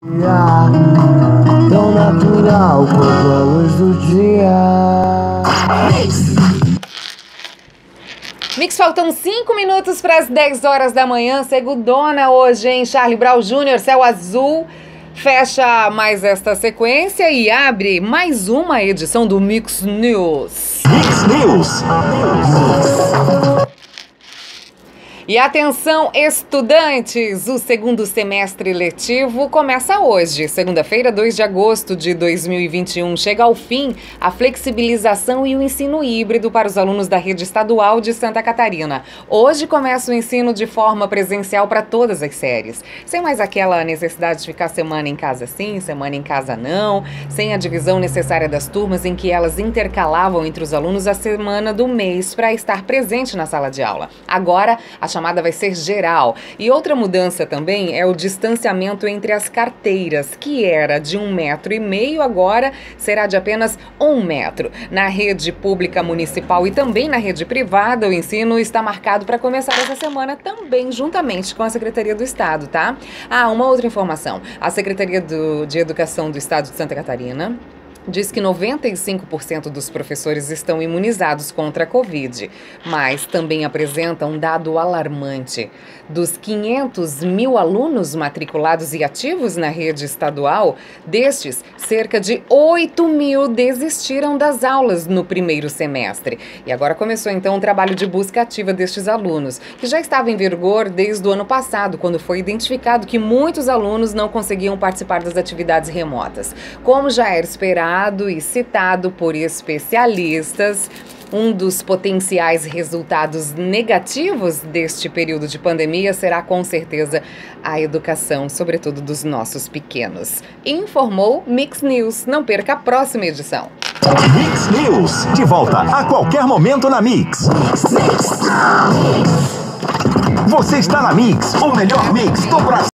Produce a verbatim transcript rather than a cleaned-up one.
Tão natural quanto a luz do dia. Mix, faltam cinco minutos para as dez horas da manhã. Segundona hoje, hein? Charlie Brown Júnior, Céu Azul. Fecha mais esta sequência e abre mais uma edição do Mix News. Mix News. E atenção, estudantes! O segundo semestre letivo começa hoje, segunda-feira, dois de agosto de dois mil e vinte e um. Chega ao fim a flexibilização e o ensino híbrido para os alunos da rede estadual de Santa Catarina. Hoje começa o ensino de forma presencial para todas as séries, sem mais aquela necessidade de ficar semana em casa sim, semana em casa não, sem a divisão necessária das turmas em que elas intercalavam entre os alunos a semana do mês para estar presente na sala de aula. Agora, a chamada vai ser geral. E outra mudança também é o distanciamento entre as carteiras, que era de um metro e meio, agora será de apenas um metro. Na rede pública municipal e também na rede privada, o ensino está marcado para começar essa semana também, juntamente com a Secretaria do Estado, tá? Ah, uma outra informação. A Secretaria do, de Educação do Estado de Santa Catarina diz que noventa e cinco por cento dos professores estão imunizados contra a Covid, mas também apresenta um dado alarmante. Dos quinhentos mil alunos matriculados e ativos na rede estadual, destes, cerca de oito mil desistiram das aulas no primeiro semestre. E agora começou então um trabalho de busca ativa destes alunos, que já estava em vigor desde o ano passado, quando foi identificado que muitos alunos não conseguiam participar das atividades remotas. Como já era esperado e citado por especialistas, um dos potenciais resultados negativos deste período de pandemia será com certeza a educação, sobretudo dos nossos pequenos. Informou Mix News. Não perca a próxima edição. Mix News, de volta a qualquer momento na Mix. Você está na Mix, o melhor mix do Brasil.